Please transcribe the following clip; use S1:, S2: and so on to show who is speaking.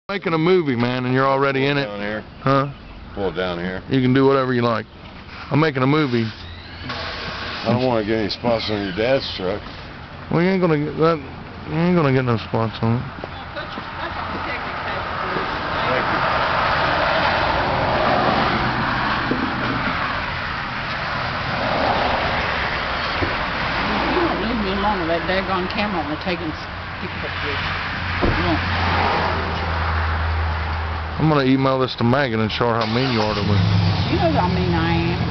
S1: Making a movie, man, and you're already in it.
S2: Down here.
S1: Huh?
S2: Pull it down here.
S1: You can do whatever you like. I'm making a movie.
S2: I don't want to get any spots on your dad's truck.
S1: Well, you ain't gonna get that. You ain't gonna get no spots on it.
S3: You don't leave me alone with that daggone camera on the taking pictures.
S1: I'm gonna email this to Megan and show her how mean you are to me.
S3: You know how mean I am.